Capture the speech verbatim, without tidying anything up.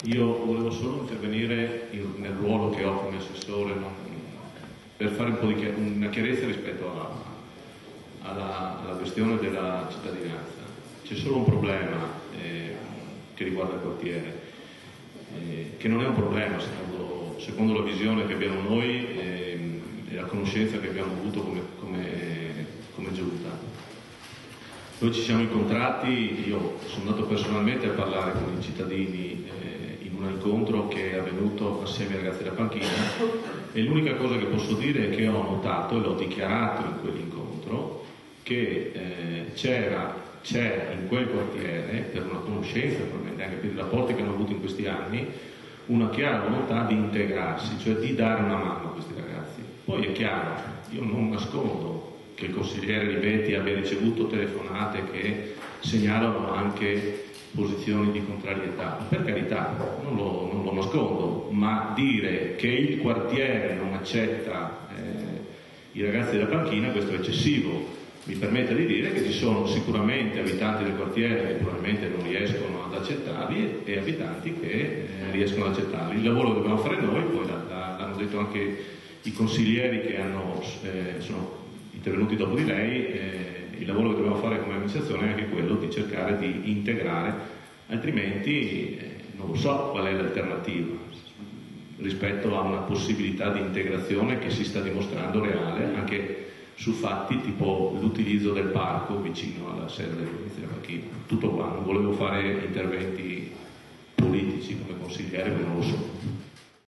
Io volevo solo intervenire in, nel ruolo che ho come assessore, no? Per fare un po' di chiar una chiarezza rispetto alla, alla, alla questione della cittadinanza. C'è solo un problema eh, che riguarda il quartiere, eh, che non è un problema secondo, secondo la visione che abbiamo noi eh, e la conoscenza che abbiamo avuto come, come, come giunta. Noi ci siamo incontrati, io sono andato personalmente a parlare con i cittadini eh, in un incontro che è avvenuto assieme ai ragazzi della panchina, e l'unica cosa che posso dire è che ho notato, e l'ho dichiarato in quell'incontro, che eh, c'era, c'è in quel quartiere, per una conoscenza, probabilmente anche per i rapporti che hanno avuto in questi anni, una chiara volontà di integrarsi, cioè di dare una mano a questi ragazzi. Poi è chiaro, io non nascondo che il consigliere Rivetti abbia ricevuto telefonate che segnalano anche posizioni di contrarietà, per carità, non lo, non lo nascondo, ma dire che il quartiere non accetta eh, i ragazzi della panchina, questo è eccessivo. Mi permette di dire che ci sono sicuramente abitanti del quartiere che probabilmente non riescono ad accettarli e abitanti che eh, riescono ad accettarli. Il lavoro che dobbiamo fare noi, poi l'hanno detto anche i consiglieri che hanno, eh, sono intervenuti dopo di lei, eh, il lavoro che dobbiamo fare come amministrazione è anche quello di cercare di integrare, altrimenti eh, non lo so qual è l'alternativa rispetto a una possibilità di integrazione che si sta dimostrando reale anche su fatti tipo l'utilizzo del parco vicino alla sede della Polizia della Panchina. Tutto qua, non volevo fare interventi politici come consigliere, ma non lo so.